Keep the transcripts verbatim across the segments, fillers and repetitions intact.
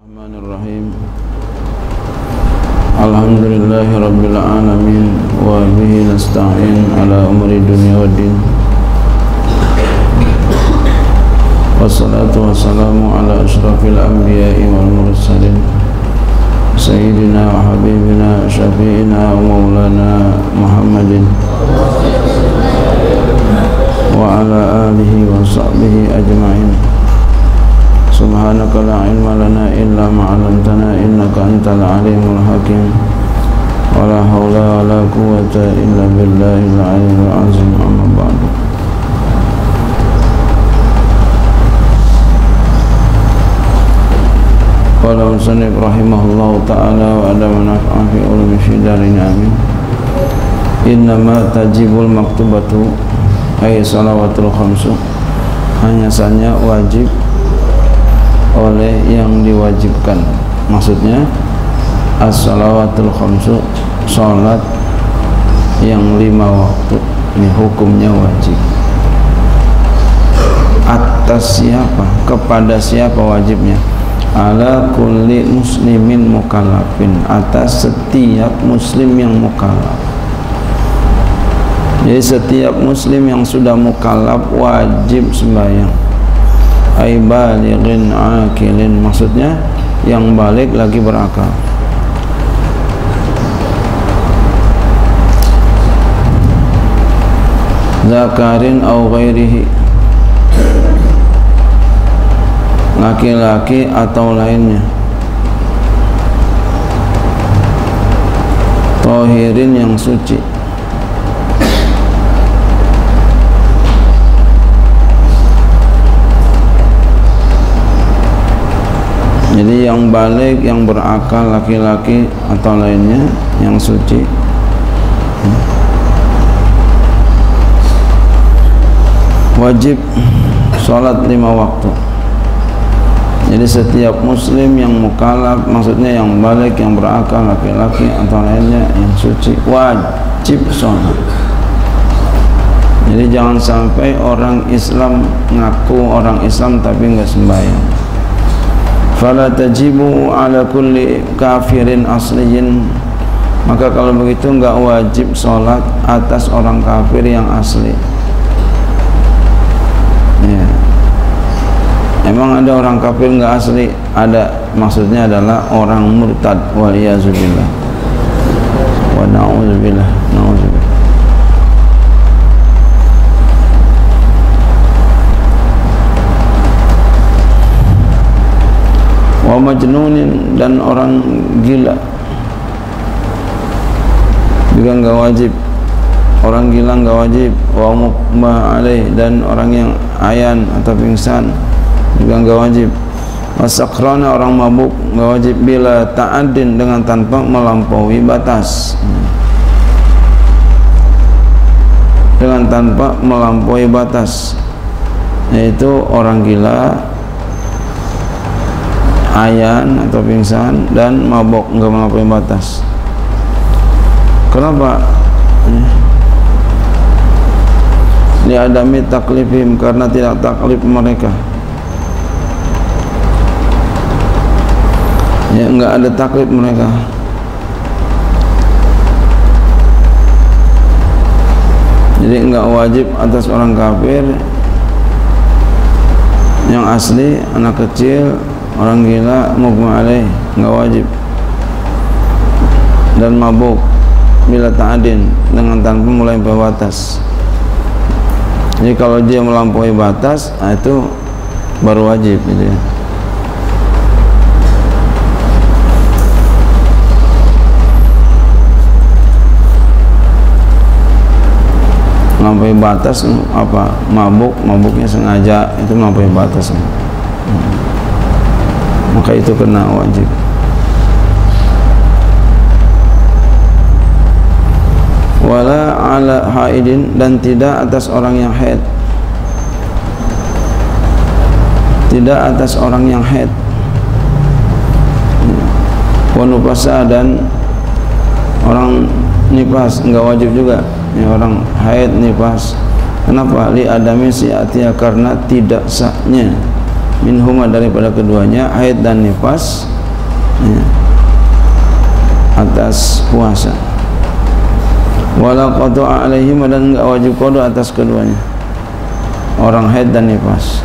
Bismillahirrahmanirrahim. Alhamdulillahi rabbil alamin wa bihi nasta'in ala umuri dunya waddin. Wassalatu wassalamu ala asyrafil anbiya'i wal mursalin sayyidina wa habibina syafi'ina wa maulana Muhammadin wa ala alihi wa sahbihi ajma'in. Subhanaka la ilma lana illa ma 'allamtana innaka antal alimul hakim. Wala haula wala quwwata illa billahil aliyyil azim. Amma ba'du. Qala musannif rahimahullahu ta'ala wa adama naf'an fi ulumi syiddarin amin. Innama tajibul maktubatu ay salawatul khamsu, hanya saja wajib oleh yang diwajibkan. Maksudnya as-salawatul khamsu, salat yang lima waktu ini hukumnya wajib. Atas siapa? Kepada siapa wajibnya? Ala kulli muslimin mukallafin, atas setiap muslim yang mukallaf. Jadi setiap muslim yang sudah mukallaf wajib sembahyang. Ay balighin akilin, maksudnya yang balik lagi berakal. Zakarin au ghairihi, laki-laki atau lainnya. Tahirin, yang suci. Jadi yang balik, yang berakal, laki-laki atau lainnya, yang suci. Wajib sholat lima waktu. Jadi setiap muslim yang mukallaf, maksudnya yang balik, yang berakal, laki-laki atau lainnya, yang suci, wajib sholat. Jadi jangan sampai orang Islam ngaku orang Islam tapi enggak sembahyang. Fala tajibu ala kulli kafirin asliyin, maka kalau begitu enggak wajib sholat atas orang kafir yang asli. Ya. Emang ada orang kafir enggak asli? Ada, maksudnya adalah orang murtad, waliyazubillah wa na'udzubillah, na'udzubillah. Wa majnunin, dan orang gila juga enggak wajib. Orang gila enggak wajib. Wa muqma alaih, dan orang yang ayan atau pingsan juga enggak wajib. Wasakrana, orang mabuk enggak wajib. Bila ta'addin, dengan tanpa melampaui batas, dengan tanpa melampaui batas, yaitu orang gila, ayan atau pingsan, dan mabok enggak melampaui batas. Kenapa? Li adami taklifim, karena tidak taklif mereka. Ya, enggak ada taklif mereka. Jadi enggak wajib atas orang kafir yang asli, anak kecil, orang gila, mughma alaih, enggak wajib. Dan mabuk bila ta'adin, dengan tanpa melampaui batas. Jadi kalau dia melampaui batas, nah itu baru wajib gitu ya. Melampaui batas apa? Mabuk, mabuknya sengaja, itu melampaui batas. Hmm. Maka itu kena wajib. Wala ala haidin, dan tidak atas orang yang haid. Tidak atas orang yang haid. Wa nufasa, dan orang nifas enggak wajib juga. Ya, orang haid, nifas. Kenapa? Li adami si'atiha, karena tidak sahnya minhuma, daripada keduanya, haid dan nifas, ya, atas puasa. Wala qada alaihim, dan enggak wajib qada atas keduanya, orang haid dan nifas.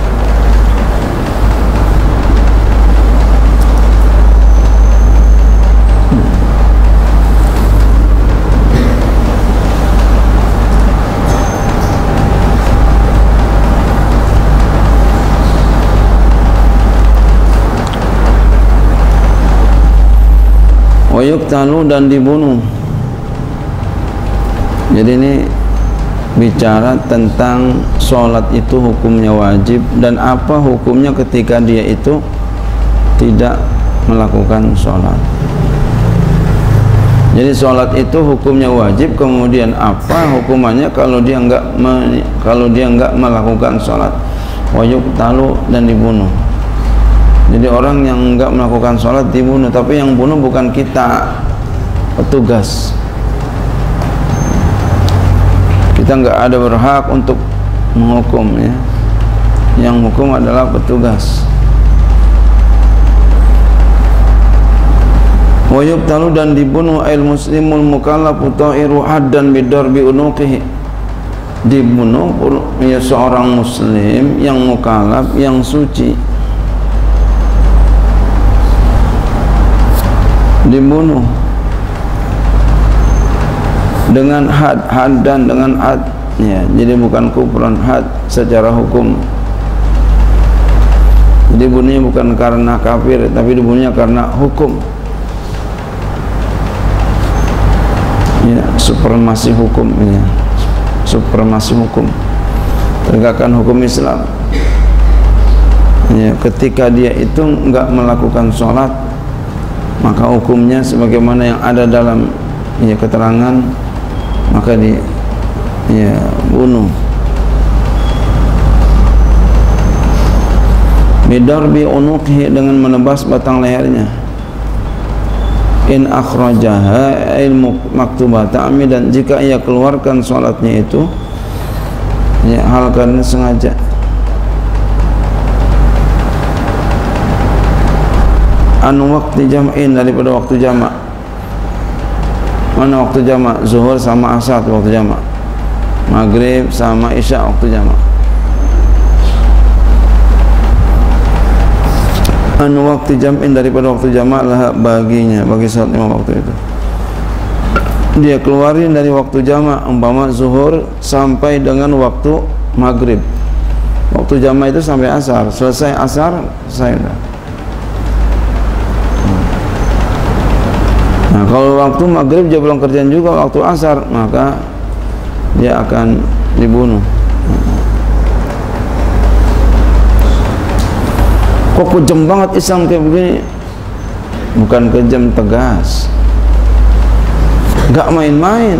Wa yuqtalu, dan dibunuh. Jadi ini bicara tentang sholat itu hukumnya wajib, dan apa hukumnya ketika dia itu tidak melakukan sholat. Jadi sholat itu hukumnya wajib, kemudian apa hukumannya kalau dia enggak me, kalau dia enggak melakukan sholat. Wa yuqtalu, dan dibunuh. Jadi orang yang enggak melakukan sholat dibunuh, tapi yang bunuh bukan kita, petugas. Kita enggak ada berhak untuk menghukum, ya. Yang hukum adalah petugas. Wa yuqtalu, dan dibunuh al muslimul mukallafu ta'iru haddan bidarbi unuqihi. Dibunuh ya seorang muslim yang mukallaf, yang suci, dibunuh dengan had, had dan dengan had, ya, jadi bukan kufran, had secara hukum. Jadi bunuhnya bukan karena kafir, tapi dibunuhnya karena hukum, ya, supremasi hukum, ya, supremasi hukum, tegakkan hukum Islam. Ya, ketika dia itu enggak melakukan sholat, maka hukumnya sebagaimana yang ada dalam, ya, keterangan, maka di, ya, bunuh. Bidarbi unuqihi, dengan menebas batang lehernya. In akhrajaha ilmu maktubata amidan, jika ia keluarkan sholatnya itu, ya, hal karena sengaja. Anu waktu jam'in, daripada waktu jamak. Mana waktu jamak? Zuhur sama asar waktu jamak, maghrib sama isya waktu jamak. Anu waktu jam'in, daripada waktu jamak lah baginya, bagi salat lima waktu itu. Dia keluarin dari waktu jamak, umpama zuhur sampai dengan waktu maghrib. Waktu jamak itu sampai asar, selesai asar selesai dah. Nah, kalau waktu maghrib dia belum kerjaan juga, waktu asar, maka dia akan dibunuh. Kok kejam banget Islam kayak begini? Bukan kejam, tegas, gak main-main.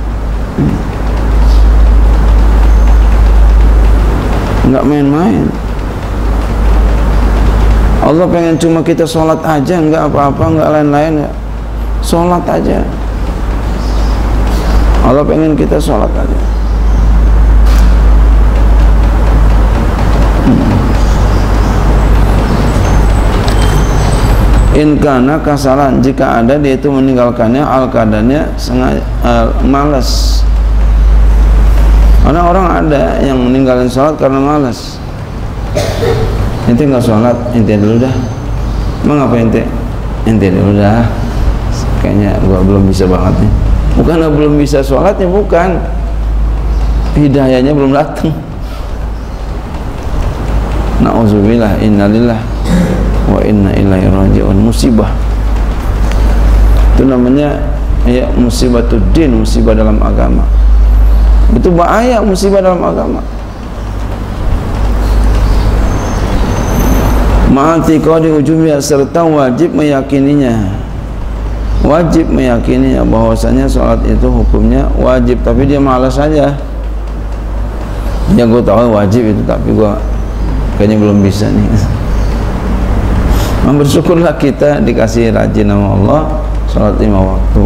Gak main-main. Allah pengen cuma kita sholat aja, enggak apa-apa, enggak lain-lain, enggak. Sholat aja. Allah pengen kita sholat aja. In kana kasalan, jika ada dia itu meninggalkannya, al keadaannya sengaja, uh, malas. Karena orang ada yang meninggalkan sholat karena malas. Ente nggak sholat, ente dulu dah. Emang apa ente? Ente dulu dah. Kayaknya gua belum bisa banget nih. Bukan belum bisa sholatnya, bukan, hidayahnya belum datang. Na'udzubillah, innalillah wa inna ilaihi raji'un. Musibah itu namanya, ya, musibatuddin, musibah dalam agama. Itu bahaya, musibah dalam agama. Ma'atiqadi ujubiyah, serta wajib meyakininya. Wajib meyakininya bahwasanya sholat itu hukumnya wajib, tapi dia malas saja. Ya, gue tahu wajib itu, tapi gue kayaknya belum bisa nih. Nah, bersyukurlah kita dikasih rajin sama Allah sholat lima waktu.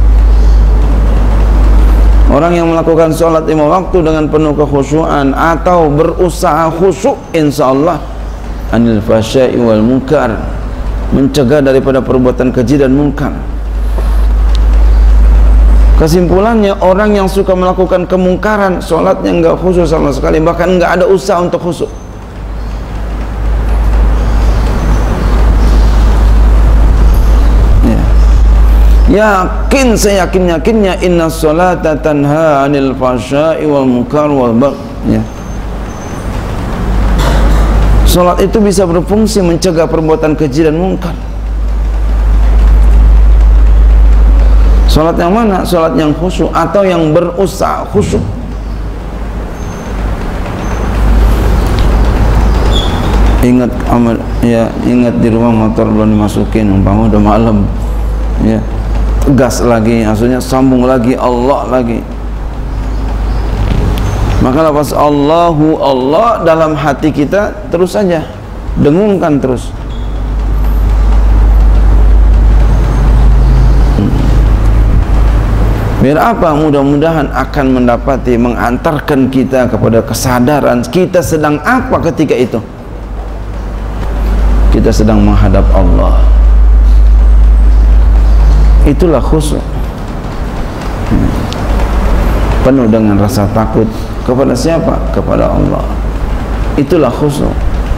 Orang yang melakukan sholat lima waktu dengan penuh kekhusyuan atau berusaha khusyuk, insya Allah, anil fasya'i wal munkar, mencegah daripada perbuatan keji dan munkar. Kesimpulannya, orang yang suka melakukan kemungkaran, sholatnya enggak khusyuk sama sekali, bahkan enggak ada usaha untuk khusyuk. Ya. Yakin, saya yakin-yakinnya, inna sholata tanha anil fahsya'i wal munkar wal baghi. Ya. Sholat itu bisa berfungsi mencegah perbuatan keji dan munkar. Sholat yang mana? Sholat yang khusyuk atau yang berusaha khusyuk. Ingat amal, ya ingat di rumah motor belum dimasukin, umpama udah malam, ya gas lagi, maksudnya sambung lagi, Allah lagi. Maka lepas Allahu Allah dalam hati kita terus saja, dengungkan terus. Biar apa? Mudah-mudahan akan mendapati, mengantarkan kita kepada kesadaran kita sedang apa ketika itu. Kita sedang menghadap Allah. Itulah khusyuk. Penuh dengan rasa takut kepada siapa? Kepada Allah. Itulah khusyuk.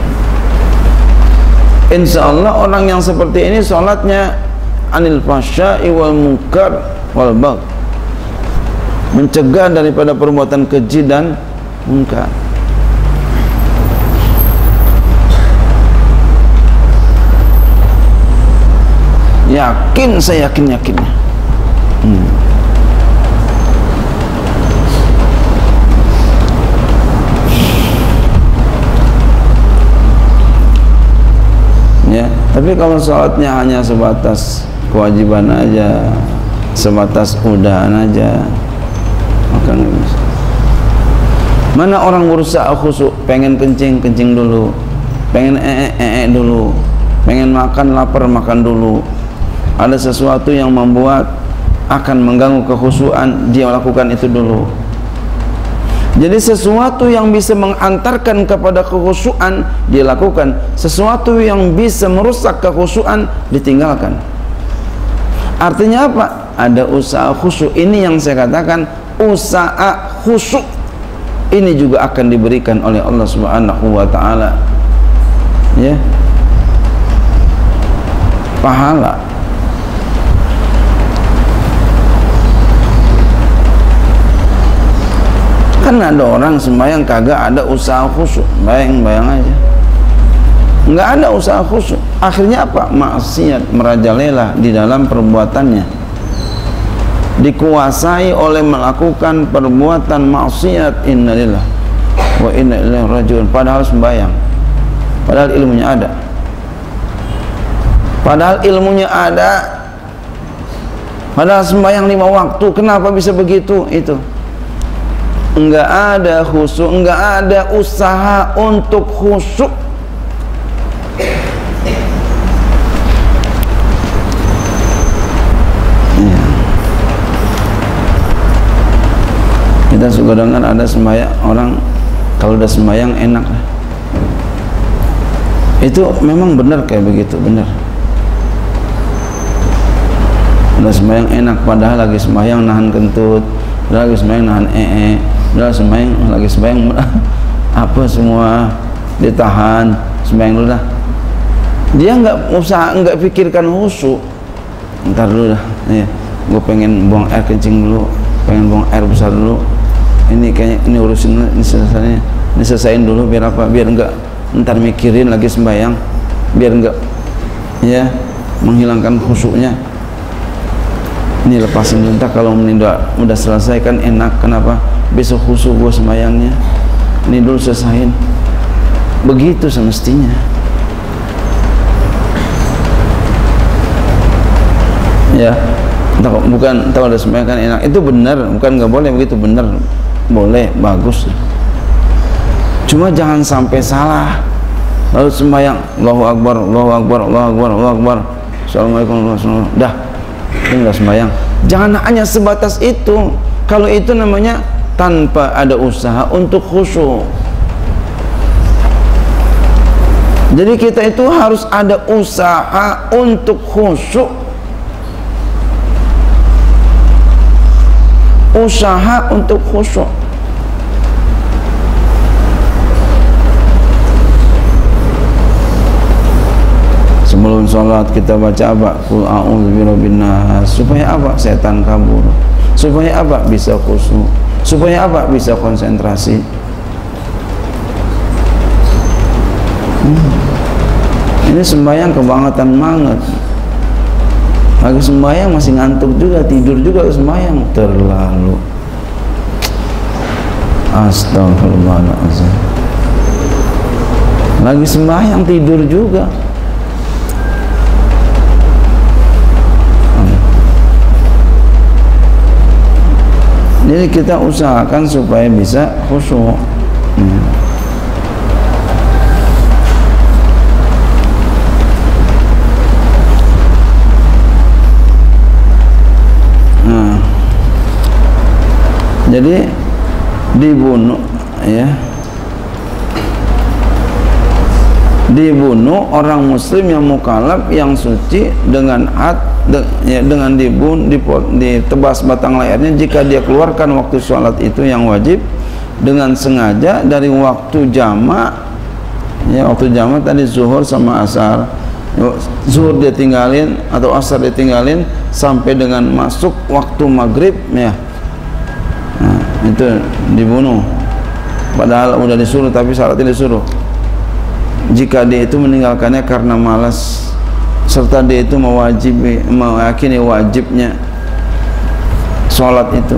Insya Allah orang yang seperti ini sholatnya anil fahsya'i wal munkar wal baghi, mencegah daripada perbuatan keji dan munkar. Yakin, saya yakin-yakinnya. Hmm. Ya, tapi kalau sholatnya hanya sebatas kewajiban aja, sebatas udahan aja, maka nggak bisa. Mana orang berusaha khusyuk, pengen kencing, kencing dulu, pengen ee, ee dulu, pengen makan, lapar, makan dulu. Ada sesuatu yang membuat akan mengganggu kekhusyuan, dia lakukan itu dulu. Jadi sesuatu yang bisa mengantarkan kepada kekhusyuan dia lakukan, sesuatu yang bisa merusak kekhusyuan ditinggalkan. Artinya apa? Ada usaha khusyuk. Ini yang saya katakan usaha khusyuk. Ini juga akan diberikan oleh Allah Subhanahu wa taala. Ya. Pahala. Kan ada orang sembahyang kagak ada usaha khusyuk, bayang-bayang aja, nggak ada usaha khusyuk. Akhirnya apa? Maksiat merajalela di dalam perbuatannya, dikuasai oleh melakukan perbuatan maksiat. Innalillah wa inna ilaihi rajiun. Padahal sembahyang, padahal ilmunya ada, padahal ilmunya ada, padahal sembahyang lima waktu. Kenapa bisa begitu? Itu enggak ada khusyuk, enggak ada usaha untuk khusyuk. Ya. Kita suka dengar ada sembahyang orang kalau udah sembahyang enak. Itu memang benar kayak begitu, benar. Udah sembahyang enak, padahal lagi sembahyang nahan kentut, udah lagi sembahyang nahan ee, udah sembahyang lagi sembahyang apa semua ditahan, sembahyang dulu dah. Dia nggak usaha, nggak pikirkan khusyuk. Ntar dulu dah, ya, gue pengen buang air kencing dulu, pengen buang air besar dulu. Ini kayaknya ini urusin, ini selesainya, ini selesaiin dulu biar apa? Biar enggak ntar mikirin lagi sembahyang, biar enggak ya menghilangkan khusyuknya. Ini lepasin dulu, entah kalau meninggal udah selesai kan enak. Kenapa? Besok khusyuk gua sembayangnya. Ini dulu selesain. Begitu semestinya. Ya, entah, bukan entah udah sembayang kan enak. Itu benar, bukan nggak boleh begitu, benar, boleh, bagus. Cuma jangan sampai salah. Lalu sembayang, Allahu Akbar, Allahu Akbar, Allahu Akbar, Allahu Akbar, Assalamualaikum warahmatullahi wabarakatuh. Dah. Ini nggak sembahyang. Jangan hanya sebatas itu. Kalau itu namanya tanpa ada usaha untuk khusyuk. Jadi kita itu harus ada usaha untuk khusyuk, usaha untuk khusyuk. Sebelum sholat kita baca apa? Qul a'udzu birabbin nas. Supaya apa? Setan kabur. Supaya apa? Bisa khusyuk. Supaya apa? Bisa konsentrasi. Hmm. Ini sembahyang kebangetan banget. Lagi sembahyang masih ngantuk juga, tidur juga sembahyang, terlalu. Astagfirullahaladzim. Lagi sembahyang tidur juga. Jadi kita usahakan supaya bisa khusyuk. Hmm. Nah, jadi dibunuh, ya, dibunuh orang muslim yang mukallaf yang suci dengan had, de, ya, dengan dibunuh, ditebas batang lehernya jika dia keluarkan waktu sholat itu yang wajib dengan sengaja dari waktu jamak, ya, waktu jamak tadi zuhur sama asar. Zuhur dia tinggalin atau asar dia tinggalin sampai dengan masuk waktu maghrib, ya, nah, itu dibunuh padahal udah disuruh tapi syaratnya disuruh. Jika dia itu meninggalkannya karena malas serta dia itu mewajibi, meyakini wajibnya sholat itu,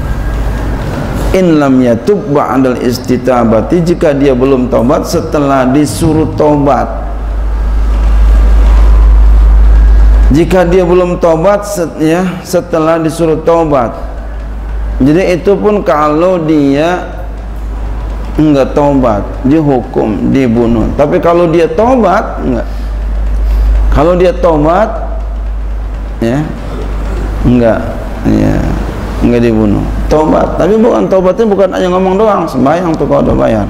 in lam yatub ba'dal istitabati, jika dia belum taubat setelah disuruh taubat. Jika dia belum taubat, set, ya, setelah disuruh taubat. Jadi itu pun kalau dia enggak taubat, dihukum, dibunuh. Tapi kalau dia taubat, enggak. Kalau dia taubat, ya, enggak, ya, enggak dibunuh. Taubat, tapi bukan taubatnya bukan hanya ngomong doang, sembahyang tuh kalau udah bayar.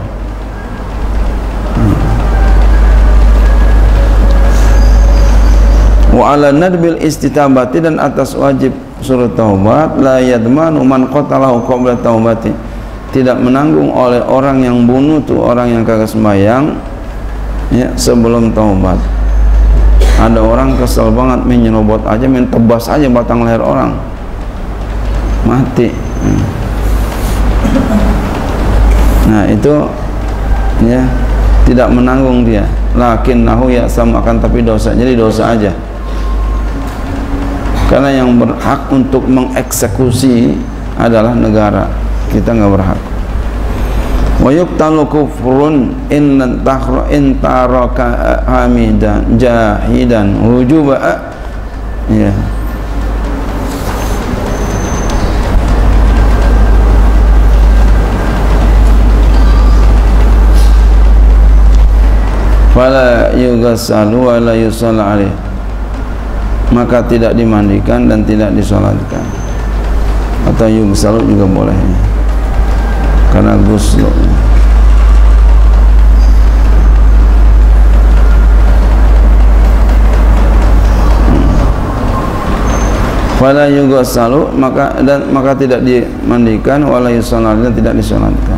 Wa ala nadbil istitabati, dan atas wajib suruh taubat, la yadmanu man qatalahu qabla taubati, tidak menanggung oleh orang yang bunuh tuh orang yang kagak sembahyang, ya, sebelum taubat. Ada orang kesel banget main nyerobot aja, main tebas aja batang leher orang, mati. Nah itu, ya, tidak menanggung dia, lakinnahu ya'sam, akan tapi dosa, jadi dosa aja. Karena yang berhak untuk mengeksekusi adalah negara, kita nggak berhak. Wa yuqtalu kufrun in tahra in taraka hamidan jahidan wujuba, ya. Fala yughassalu wa la yusalla alaih, maka tidak dimandikan dan tidak disolatkan. Atau yughsalu juga boleh, karena ghusl. Fala yughsalu, maka dan maka tidak dimandikan, wala yusallat, dan tidak disolatkan.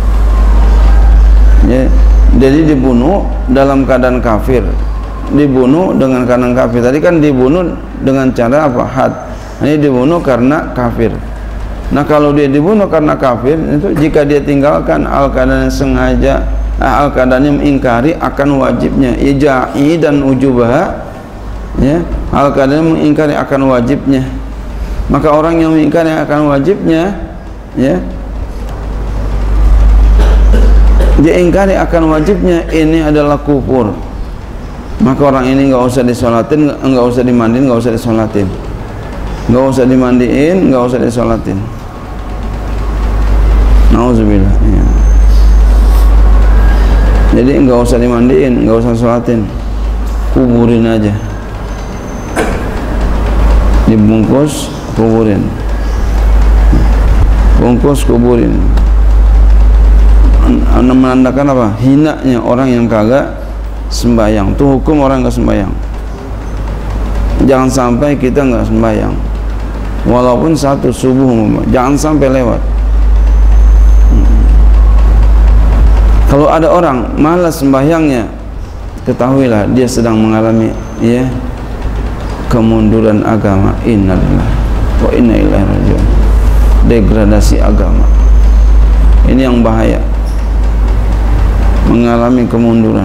Ya, jadi dibunuh dalam keadaan kafir, dibunuh dengan keadaan kafir. Tadi kan dibunuh dengan cara apa? Had. Ini dibunuh karena kafir. Nah kalau dia dibunuh karena kafir, itu jika dia tinggalkan al keadaan sengaja, al keadaannya mengingkari akan wajibnya, ija'i dan ujubah, ya, al keadaan mengingkari akan wajibnya, maka orang yang mengingkari akan wajibnya, ya, dia ingkari akan wajibnya, ini adalah kufur. Maka orang ini nggak usah disolatin, nggak usah dimandiin, nggak usah disolatin, nggak usah dimandiin, nggak usah disolatin. Nauzubillah. Ya. Jadi nggak usah dimandiin, nggak usah disolatin, kuburin aja, dibungkus, kuburin, bungkus, kuburin. Menandakan apa? Hinanya orang yang kagak sembahyang. Itu hukum orang nggak sembahyang. Jangan sampai kita nggak sembahyang, walaupun satu subuh, jangan sampai lewat. Kalau ada orang malas sembahyangnya, ketahuilah dia sedang mengalami ya kemunduran agama. Innalillahi wa inna ilaihi raji'un. Degradasi agama. Ini yang bahaya. Mengalami kemunduran.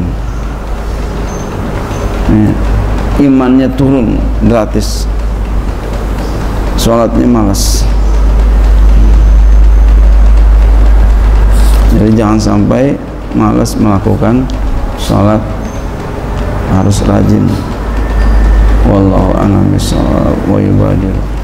Ya. Imannya turun gratis, sholatnya malas. Jadi jangan sampai malas melakukan sholat, harus rajin. Wallahu a'lam bishawab wa yubadir.